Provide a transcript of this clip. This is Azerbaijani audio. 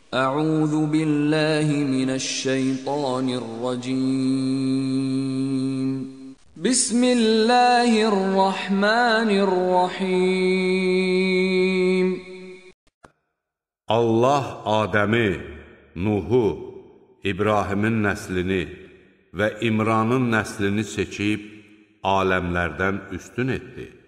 أعوذ بالله من الشيطان الرجيم بسم الله الرحمن الرحيم Allah Adəmi, Nuhu, İbrahimin nəslini və İmranın nəslini seçib aləmlərdən üstün etdi.